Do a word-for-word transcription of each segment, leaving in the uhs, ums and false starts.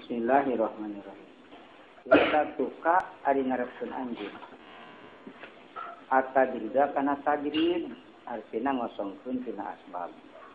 Bismillahirrahmanirrahim. Kita tuka ari ngarepkeun anjeun. At-tajrida kana tajrid artina ngosongkeun tina asbab.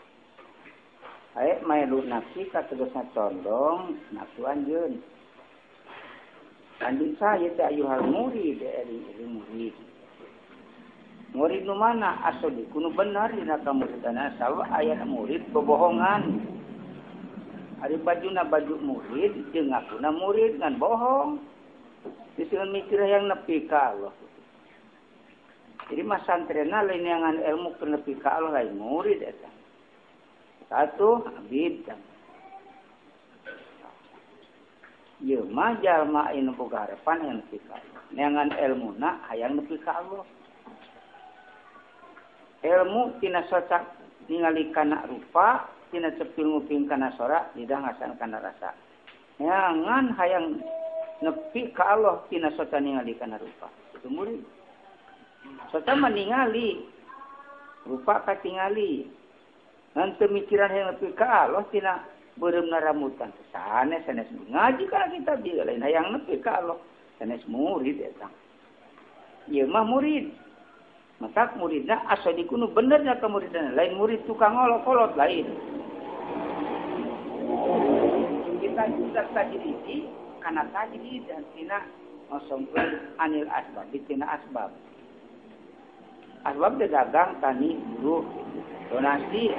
Ae mailu nafsi kategasna condong nafsu anjeun. Anjeun saya teh ayuhal murid ari murid. Murid nu mana asli kudu bener dina kamuridana sawa aya murid bobohongan. Ari bajuna baju murid, jeung ngakuna murid ngan bohong. Disieu mikir yang nepi ka Allah. Jadi mas santrena lain ngan ilmu ke nepi ka Allah lain murid eta. Satu abid. Ieu mah jalma anu boga harapan yang nepi ka Allah. Ngan ilmuna hayang nepi ka Allah. Ilmu tina socak ningali kana rupa, tina cepil nguping kana sora, lidah ngasan kana rasa. Ngan hayang nepi ka Allah tina socak ningali kana rupa. Itu murid. Socak meningali rupa katingali. Ngan pemikiran hayang nepi ka Allah tina beureumna ramutan. Sanes sanes ngaji kana kitab ieu lain hayang nepi ka Allah. Sanes murid eta. Ieu mah murid. Maka muridnya asal dikuno benernya ke muridnya. Lain murid tukang olok-olok lain. Kita juga tajridi karena tajrid dan tina ngosongkeun anil asbab. Tina asbab. Asbab teh dagang, tani, buruh, donasi.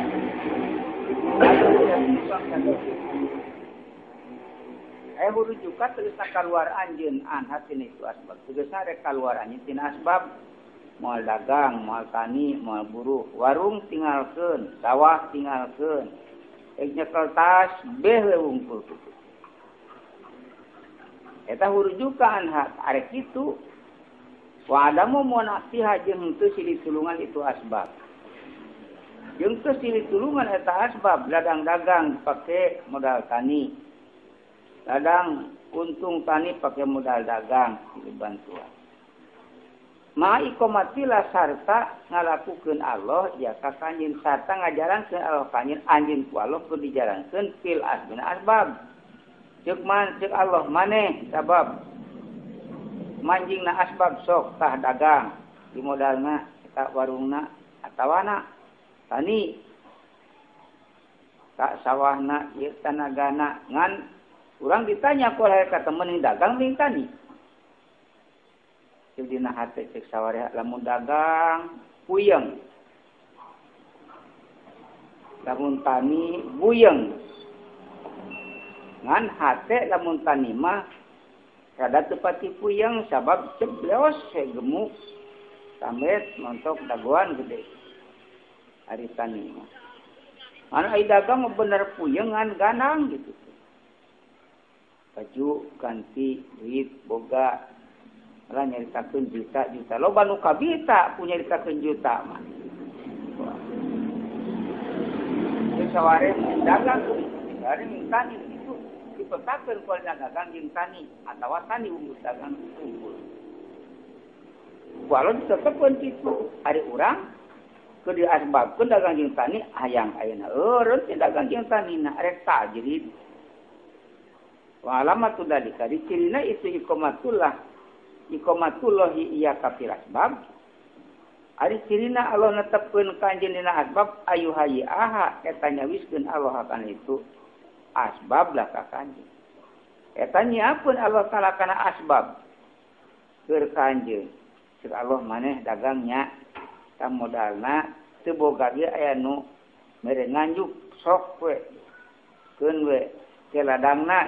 Eh huru juga tegasna kaluar anjeun anha tina itu asbab. Tegasna rek kaluar anjeun tina asbab. Moal dagang, moal tani, moal buruh, warung tinggalkeun, sawah tinggalkeun, ek nyekel tas, beh wungkul kitu. Eta hurujukan hak arek kitu. Wa adamu munasiha jeung teu silih tulungan itu asbab. Jeung teu silih tulungan eta asbab, ladang dagang pake modal tani. Ladang untung tani pake modal dagang, silih bantuan. Ma ikomatilah sarta ngalakukeun Allah ya ka kanjeun sarta ngajarankeun Allah kanjeun anjeun ku Allah kudu dijarankeun fil asbina asbab. Ceuk man ceuk Allah maneh sabab manjingna asbab sok tah dagang di modalna eta warungna atawana tani ka sawahna ieu tanagana ngan urang ditanya ku ka temen dagang ming tani. Jadi dina hate cek sawareha lamun dagang puyeng. Lamun tani buyeng. Ngan hate lamun tani mah rada teu pati puyeng sabab cebleos he gemuk samet montok dagoan gede. Ari tani mah. Anu ai dagang mah bener puyeng ngan ganang gitu. Baju ganti duit boga lah nyaritakeun juta-juta. Loba nu kabita punya nyaritakeun juta mah. Geus saware dagang dari tani itu dipetakeun ku dagang jeung tani atawa tani unggul dagang unggul. Walau ditetepkeun kitu ari urang keur diasbabkeun dagang jeung tani hayang ayeuna eureun ti dagang jeung tanina rek tajrid. Wa alamatu dalika dicirina itu ikomatullah ikomatullahi iya kafir asbab. Ari cirina Allah netepkeun ka anjeun dina asbab ayuhayi aha eta nyawiskeun Allah akan itu asbab lah ka kanjeun. Eta nyiapkeun Allah taala kana asbab keur ka anjeun. Ceuk Allah maneh dagangnya ka modalna teu boga ge aya nu mere nganjuk sok we keun we ke ladangna.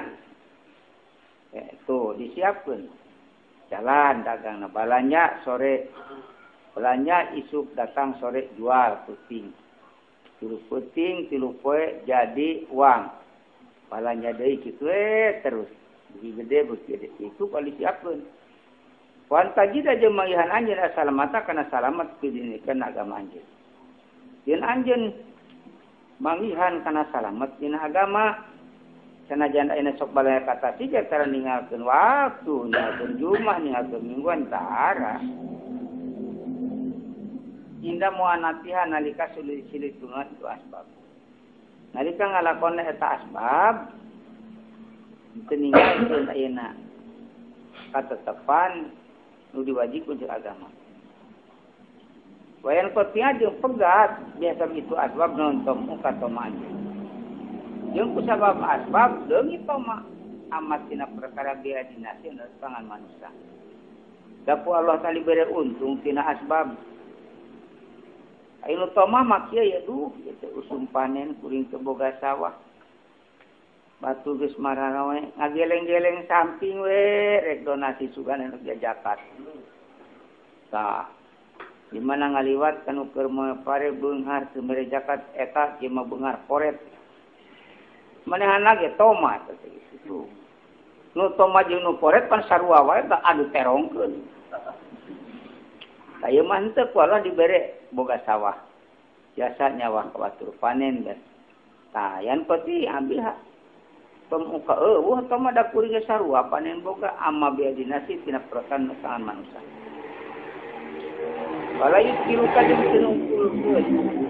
Tuh disiapkeun. Jalan dagang na balanja sore belanja isuk datang sore jual puting tilu puting tilu poe jadi uang balanja deui kitu we terus beuki gede beuki gede itu kali siapkeun wan tajida jeung mangihan anjeun asalamata kana salamat pidinikeun agama anjeun yen anjeun mangihan kana salamat dina agama sanajan ayeuna sok balaya kata tiga cara ninggalkeun waktu, ninggalkeun Jumat, ninggalkeun mingguan tara. Indah muanatiha nalika sulit-sulit tungat itu asbab. Nalika ngalakonna eta asbab, teninggalkeun ayeuna katetepan nu diwajibkeun jeung agama. Wayan kotia jeung pegat biasa itu asbab nonton muka toma anjeun. Jeung ku sabab asbab deungi toma amat tina perkara biaya dinasi anu tangan manusia. Dapu Allah tali bere untung tina asbab. Ayeuna toma mak kieu ya duh kitu usum panen kuring teu boga sawah. Batu geus marana we ngageleng-geleng samping we rek donasi sugan anu jajakat. Tah di mana ngaliwat kanu keur pare beunghar teu mere zakat eta ieu mah beunghar poret. Manehanna ge tomat teh kitu. Nu tomat jeung nu poret pan sarua wae da adu terongkeun. Saya mah henteu ku Allah dibere boga sawah. Biasa nyawa kawatur panen dan tah yan peti ambil hak. Pemuka eueuh tah mah da kuring sarua panen boga amma biaya dinasi tina perosan tangan manusia. Wala yukiru ka jeung teu nungkulkeun.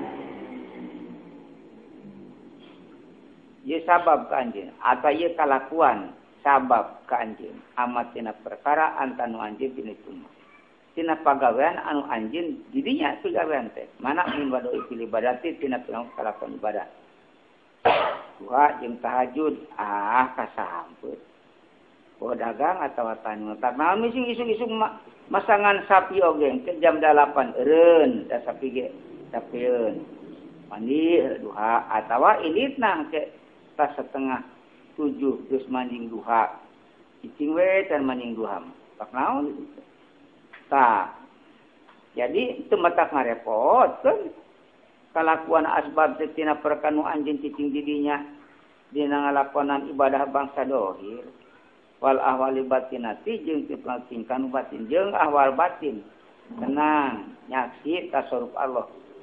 Ye sabab ka anjeun atawa ye kalakuan sabab ka anjeun amat tina perkara antanu anjeun tina tumah. Tina pagawean anu anjeun didinya pagawean teh mana min wadoi fil ibadati tina kalakuan ibadah. Duha jeung tahajud ah kasamput. Poho dagang atawa tani tak naon mising isuk-isuk masangan sapi oge ke jam delapan eureun da sapi ge sapieun. Mandi duha atawa ilitna ke tas setengah tujuh geus manjing duha. Cicing we dan manjing duha. Tak naon tah. Jadi teu matak ngarepotkeun. Kalakuan asbab tina perkanu anjeun cicing didinya dina ngalakonan ibadah bangsa dohir. Wal ahwali batinati jeung tingkah batin jeung ahwal batin tenang nyaksi tasarruf Allah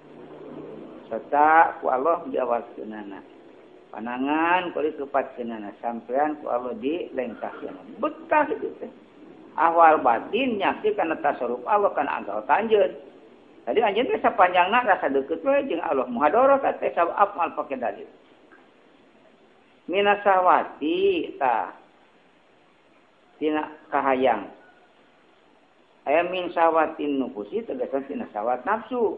serta ku Allah diawaskeunana panangan kali kepatkeunana sampean ku Allah dilengkahkeun betah kitu teh ahwal batin nyaksi kana tasarruf Allah kana anggal tanjeun tadi anjeun teh sapanjangna rasa deukeut we jeung Allah muhadharah teh sabab amal pake dalil minasawati tah tina kahayang aya min sawatin nufusi tegasan tina sawat nafsu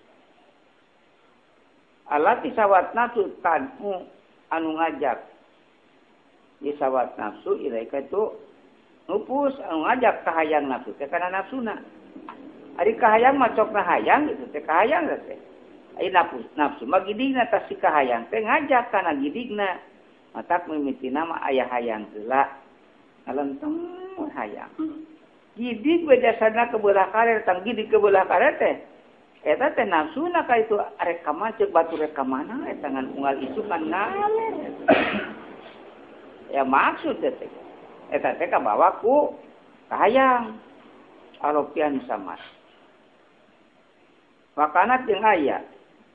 alati sawat nafsu tanu anu ngajak ieu sawat nafsu ilaika tu nufus anu ngajak kahayang nafsu teh kana nafsuna ari kahayang mah cokna hayang gitu teh kahayang teh ai nafsu nafsu mah gidigna tas si kahayang teh ngajak kana gidigna matak mimitina mah aya hayang heula alenteng hayang. Gidig bejasana kebelah karir tang gidig kebelah karir teh. Eta teh nafsuna ka itu arek kamana ceuk batu rek ka mana eta ngan unggal isu kan ngaler. Ya maksud teh eta teh kabawa ku kahayang. Alopian sama. Makana jeung aya.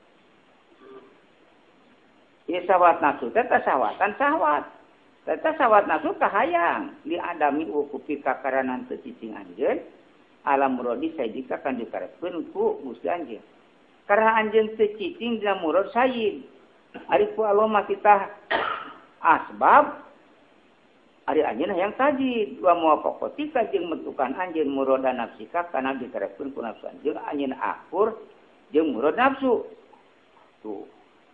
Ieu sawat nafsu teh sawatan sawat. Teta sawat nafsu kahayang li adami ukupi kakaranan teu cicing anjeun alam muradi sayyidika kan dikarepkeun ku Gusti anjeun. Karena anjeun teu cicing dina murad sayyid. Ari ku Allah mah kita asbab ari anjeun hayang tajid wa muwafaqatika jeung mentukan anjeun murada nafsika kana dikarepkeun ku nafsu anjeun anjeun akur jeung murad nafsu. Tuh.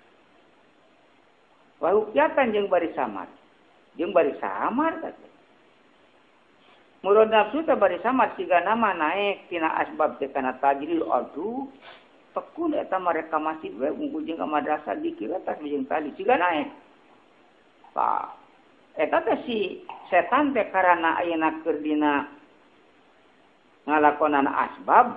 Wa hukyatan jeung bari samad. Jeung bari samar teh. Murad nafsu teh bari samar siga nama naik tina asbab teh kana tajril adu. Tekun eta mereka masih we unggul jeung ka madrasah dikira tas jeung tali siga naik. Tah. Eta teh si setan teh karana ayeuna keur dina ngalakonan asbab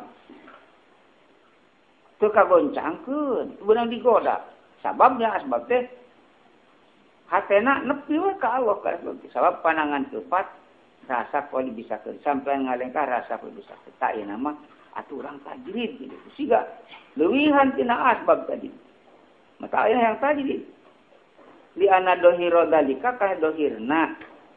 teu kagoncangkeun, beunang digoda. Sababnya asbab teh hatena nepi we ka Allah ka sabab panangan tepat rasa kali bisa ke sampai ngalengkah rasa kali bisa ke tak ya nama aturan tajrid gitu siga leuwihan tina asbab tadi mata aya yang tadi li ana dohiro dalika ka dohirna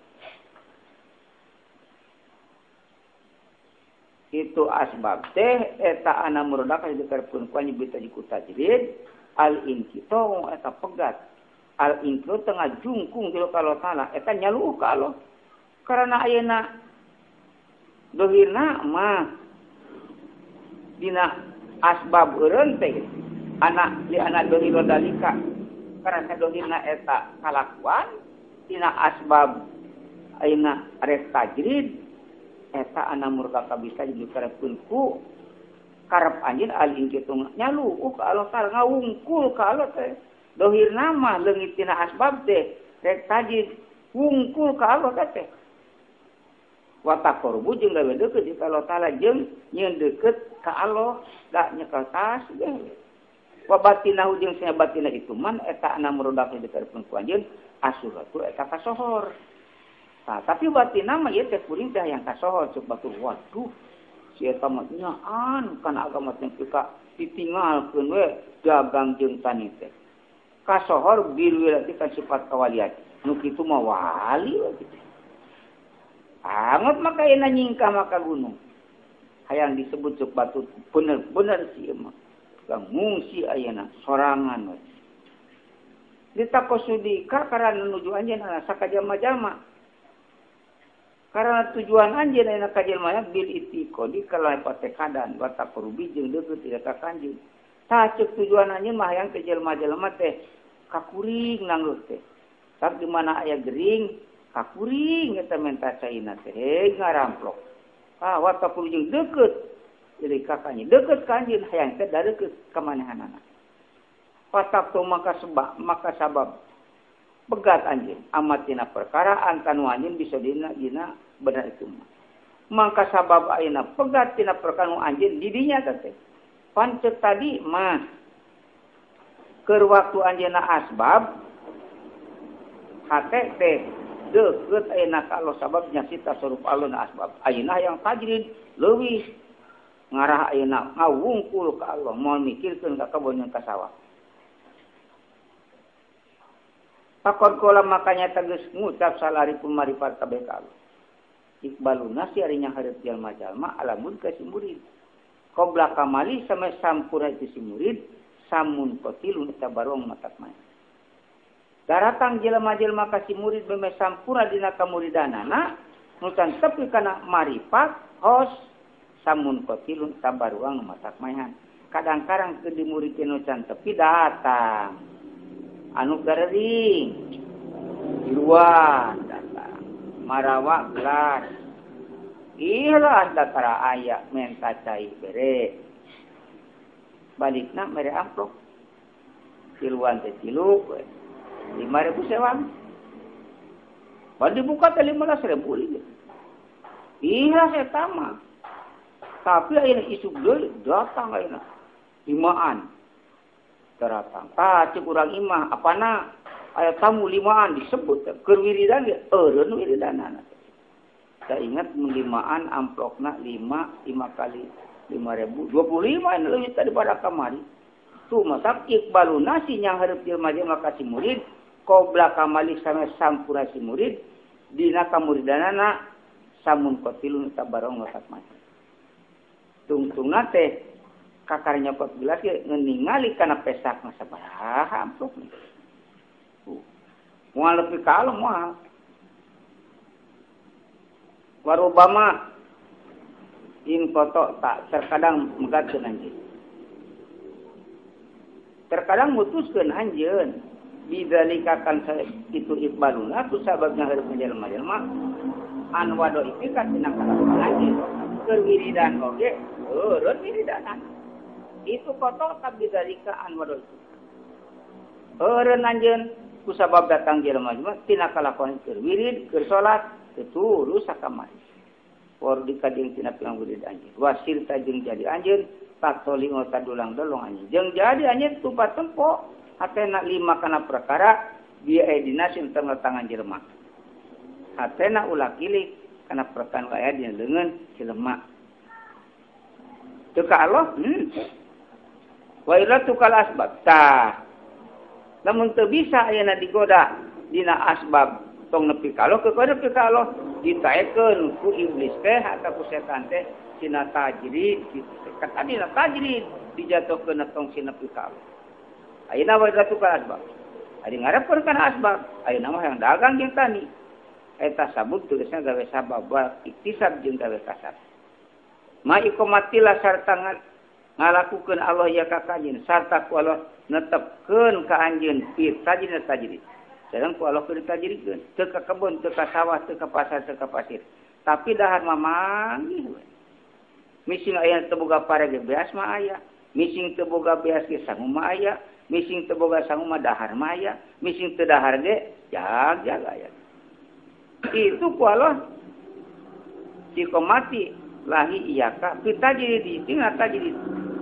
itu asbab teh eta ana murada ka dikarepkeun ku nyebut tadi ku tajrid al inqita eta pegat al ingkru tengah jungkung jero ka Allah taala eta nyaluh ka Allah karena ayeuna dohirna mah dina asbab eureun teh anak li anak dohir dalika karena dohirna eta kalakuan dina asbab ayeuna rek tajrid eta ana murka kabisa dikarepeun ku karep anjeun alin kitu nyalu ka Allah taala ngawungkul ka Allah teh dohirna mah leungit tina asbab teh rek tajrid wungkul ka Allah teh wa taqarrubu jeung gawe deukeut ka Allah taala jeung nyeun deukeut ka Allah da nyekel tas ge wa batinahu jeung sia batina itu man eta ana murodak dikarepeun ku anjeun asuratu eta kasohor. Nah, tapi batina mah ieu teh kuring teh yang kasohor cuk batu waduh si eta mah nyaan kana agama teh ka ditinggalkeun we dagang jeung tani teh. Kasohor biru lagi kan sifat kawalian. Nu kitu mah wali we kitu. Angot maka ina nyingkah maka gunung. Hayang disebut cuk batu bener-bener si mah. Kang ngungsi ayeuna sorangan we. Ditakosudika karena nuju anjeun ana sakajama-jama. Karena tujuan anjeun aya ka jelema bil itiqodi kalawan patekadan wa taqrubi jeung deukeut ka kanjeun. Tah ceuk tujuan anjeun mah hayang ke jelema-jelema teh kakuring nangluh teh. Tak di mana aya gering kakuring eta menta caina teh ngaramplok. Ah wa taqrubi jeung deukeut jadi ka kanjeun deukeut ka anjeun hayang teh dareukeut ka manehanana. Patak tu maka sebab maka sabab begat anjeun amat tina perkara antanu anjeun bisa dina dina benar itu maka sabab ayeuna pegat tina perkara anjeun di dinya teh pancet tadi mah keur waktu anjeunna asbab hate teh deukeut ayeuna ka Allah sababnya si tasarruf aluna asbab ayeuna yang tajrid leuwih ngarah ayeuna ngawungkul ka Allah moal mikirkeun ka kebon jeung ka sawah. Pakon kolam makanya tegas ngucap salaripun marifat kabeh ka Allah. Iqbaluna si arinya hareup jalma-jalma alamun ka si murid. Qabla kamali sampai sampurna itu si murid samun qatilun tabarong matak maya. Daratang jelema-jelma ka si murid beme sampurna dina kamuridanana nutan tepi kana marifat hos samun qatilun tabarong matak maya. Kadang-kadang ke di murid nutan tepi datang anu garering diruan datang marawa gelas ilah datara aya menta cai bere balikna mere amplop tiluan teh tilu lima ribu sewang baru dibuka teh lima belas ribu ilah eta mah tapi ayeuna isuk deui datang ayeuna limaan teratang. Ah, cek urang imah apana aya tamu limaan disebut keur wiridan ge eureun wiridanana. Saya ingat limaan amplopna lima, lima kali lima ribu, dua puluh lima ini lebih daripada kamari. Tuh masak iqbaluna si yang hareup jelema-jelema ka si murid, qabla kamali sampai sampura si murid, dina kamuridanana samun qatilun tabarong wasak mati. Tungtungna teh kakar nyokot gelas ya ningali kana pesak masa baraha amplop nih. Moal lebih kalau moal. Warubama in foto tak terkadang megatkeun anjeun. Terkadang mutuskeun anjeun bidzalika kan itu iqbaluna ku sababna hareup jelema-jelema an wado iki kan tina kalakuan anjeun keur wiridan oge eureun wiridanan. Itu kotor tapi dari kean waduh itu. Eureun anjeun ku sabab datang jelema-jelema tina kalakuan keur wirid, keur salat, turu sakamari. Por dikading tina pilang wirid anjeun. Wasir ta jeung jadi anjeun, patoli ngota dulang dolong anjeun. Jeung jadi anjeun tupat tempo hatena lima kana perkara dia edina sin tengah tangan jelema. Hatena ulah kilik kana perkara aya dina leungeun jelema. Teu ka Allah, hmm. Wa ilatu kal asbab tah lamun teu bisa ayeuna digoda dina asbab tong nepi ka Allah kepada nepi ka Allah ditaekeun ku iblis teh atawa ku setan teh sina tajrid kata dina tajrid dijatuhkeun tong sina nepi ka Allah ayeuna wa ilatu kal asbab Ari ngarepkeun kana asbab, ayeuna mah yang dagang jeung tani. Eta sabut tulisna gawe sabab iktisab jeung gawe kasab. Ma iqamatilah sarta ngalakukeun Allah ya ka kanjeun sarta ku Allah netepkeun ka anjeun fi tajrid tajrid. Sareng ku Allah keur tajridkeun teu ka kebun, teu ka sawah, teu ka pasar, teu ka pasir. Tapi dahar mah manggih we. Mising aya teu boga parege beas mah aya. Mising teu boga beas ge sangu mah aya. Mising teu boga sangu mah dahar mah aya. Mising teu dahar ge jag-jag aya. Itu ku Allah dikomati lahi iyaka kita jadi di tinggal jadi.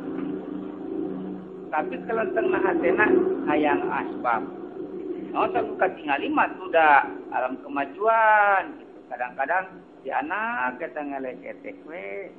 Tapi kalau tengah hatena hayang asbab. Oh tak katingali mah sudah alam kemajuan gitu. Kadang-kadang si anak kita ngeleketek we.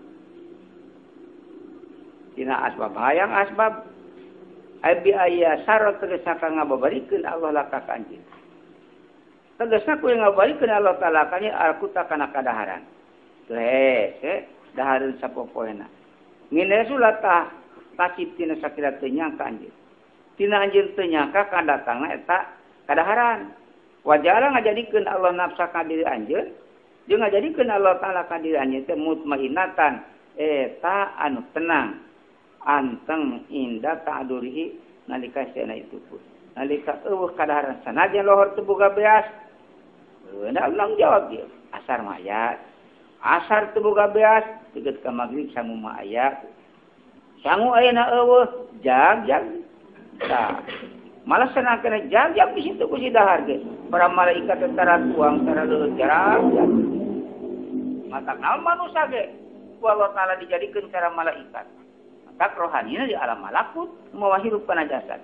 Dina asbab hayang asbab abi aya sarot tegasna ka ngababarikeun Allah laka kanjeun. Tegasna ku ngababarikeun Allah taala kanjeun aku tak kana kadaharan. Teu hese dahareun sapopoena. Ngine sulatah kasiptina sakira teu nyangka anjeun. Tina anjeun teu nyangka kadatangna eta kadaharan. Wajala ngajadikeun Allah nafsa ka diri anjeun jeung ngajadikeun Allah taala ka diri anjeun teh mutmainatan eta anu tenang. Anteng indah ta'adurihi nalika sena itu pun. Nalika eueuh kadaharan sanajan lohor teu boga beas. Beuna ulang jawab dia. Asar mah aya. Asar teu boga beas, teget ka magrib sangu mah aya. Sangu ayeuna eueuh jag-jag. Tah. Malah sanakeun jag-jag di situ ku si dahar ge. Para malaikat teh tara tuang tara leueur jarang. Matak naon manusia ge? Ku Allah taala dijadikeun cara malaikat. Tak rohaninya di alam malakut mau hirup kana jasad.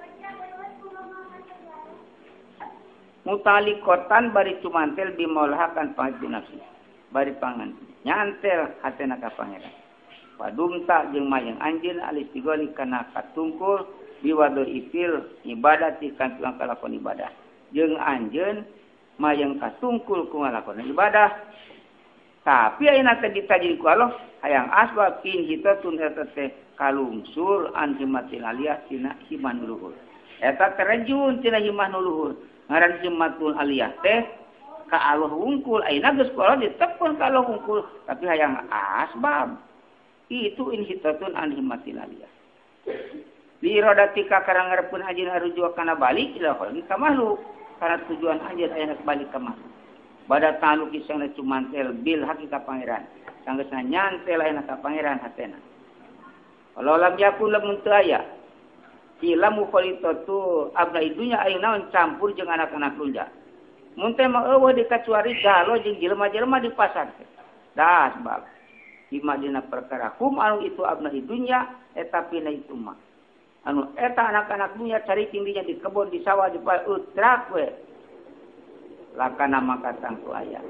Mutalikotan bari cumantel bimolhakan pangit nafsi. Bari pangan nyantel hatena ka pangeran. Padumta jeung mayang anjeun alis tigoli kana katungkul biwado ifil ibadati kan tuang kalakon ibadah. Jeung anjeun mayang katungkul ku ngalakon ibadah. Tapi ayeuna teh ditajiri ku Allah hayang asbab kin hitatun eta teh kalungsur an himatil aliyah tina himan luhur. Eta terjun tina himan luhur. Ngaran himatul aliyah teh ka Allah wungkul ayeuna geus ku Allah ditepun ka Allah wungkul tapi hayang asbab. Itu in hitatun an himatil aliyah. Li iradatika karang ngarepkeun anjeun arujuk kana balik ila khalqi ka makhluk. Karena tujuan anjeun ayeuna balik ka makhluk. Bada talu kisahna cumantel bil hakikat pangeran. Sanggeusna nyantel ayeuna ka pangeran hatena. Kalau lam yakun lamun teu aya. Ilamu kholitatu abna idunya ayeuna campur jeung anak-anak lunja. Mun teh mah eueuh dikacuari galo jeung jelema-jelema di pasar. Da sebab di madina perkara kum anu itu abna idunya eta pina itu mah. Anu eta anak-anak lunja cari tingginya di kebun di sawah di utrak we. Lakana maka tangku ayat.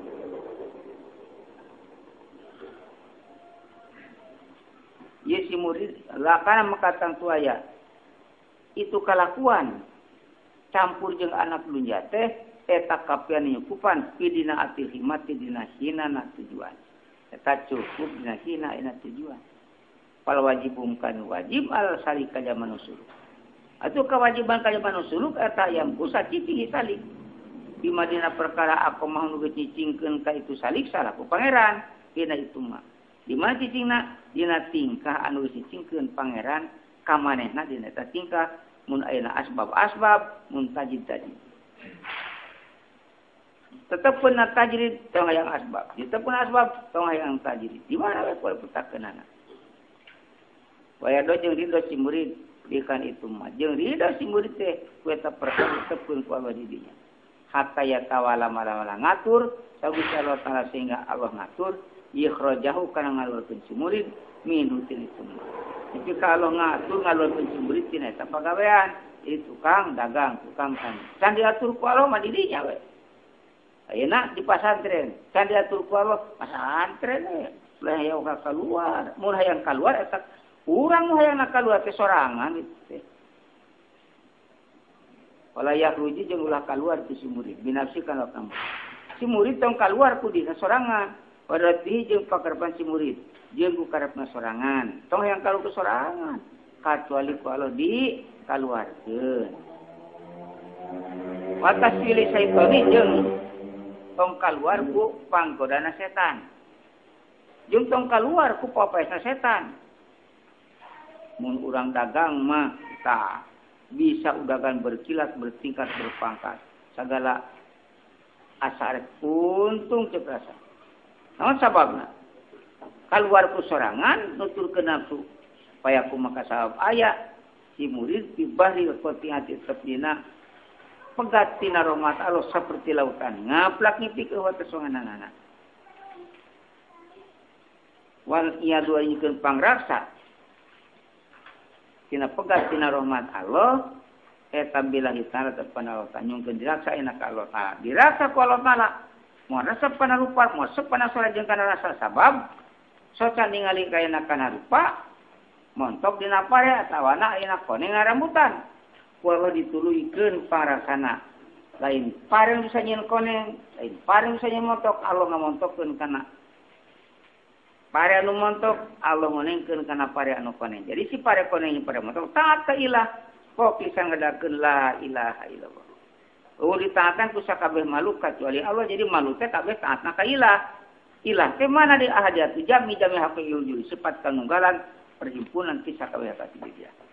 Yesi murid lakana maka tangku ayat. Itu kalakuan campur jeung anak lunja teh eta kapian nyukupan pidina atil himati dina hina na tujuan. Eta cukup dina hina ina tujuan. Pal wajibum kan wajib al salika zaman usul. Atuh kewajiban ka zaman usul eta yang kusa cicing salik. Di madina perkara aku mau nu cicingkeun ka itu salik salaku pangeran dina itu mah di mana cicingna dina tingkah anu cicingkeun pangeran ka manehna dina eta tingkah mun ayeuna asbab-asbab mun tajid-tajid tetep pun tajrid tong hayang asbab tetep pun asbab tong hayang tajrid di mana we poe putakeunana waya do jeung ridho si murid dikan itu mah jeung ridho si murid teh ku eta perkara tetepkeun ku Allah di dinya hatta ya tawala mala-mala ngatur sagus Allah taala sehingga Allah ngatur ikhrajahu kana ngalurkeun si murid min hutin itu. Jadi kalau ngatur ngalurkeun si murid tina eta pagawean, itu tukang dagang, tukang tani. Can diatur ku Allah mah di dinya we. Ayeuna di pasantren, can diatur ku Allah pasantren we. Lah hayang ka keluar, mun hayang keluar eta urang nu hayang keluar teh sorangan itu teh. Wala yakhruji jeung ulah kaluar ti si murid binafsi kana kamu. Si murid tong kaluar ku dina sorangan. Berarti jeung pakarepan si murid jeung ku karepna sorangan. Tong yang kalu ke sorangan. Kecuali ku Allah di kaluarkeun. Watas pilih saitoni jeung tong kaluar ku panggodana setan. Jeung tong kaluar ku papaesna setan. Mun urang dagang mah tah bisa udagan berkilat bertingkat berpangkat. Sagala asa arek untung cek rasa. Naon sababna? Kaluar ku sorangan nuturkeun nafsu. Supaya ku maka sabab aya si murid di bahri koti hati tepdina pegat tina rahmat Allah seperti lautan ngaplak ngipik eueuh teh soranganana. Wal iya dua nyikeun pangraksa tina pegat tina rahmat Allah eta billahi ta'ala tepan Allah tanyungkeun diraksa enak ka Allah ta'ala diraksa ku Allah ta'ala moal resep kana rupa moal resep kana sora jeung kana rasa sabab soca ningali kaena kana rupa montok dina pare atawana ayeuna kone ngarambutan ku Allah dituluykeun paraksana lain pare bisa nyeun kone lain pare bisa nyeun montok Allah ngamontokkeun kana pare anu montok Allah ngonengkeun kana pare anu kone jadi si pare kone nya pare montok taat ka ilah kok bisa ngadakeun la ilaha illallah oh ditaatan ku sakabeh makhluk kecuali Allah jadi makhluk teh kabeh taatna ka ilah ilah teh mana di ahadiyatu jami jami haqqil wujud sifat kanunggalan perhimpunan kisah kabeh ka dia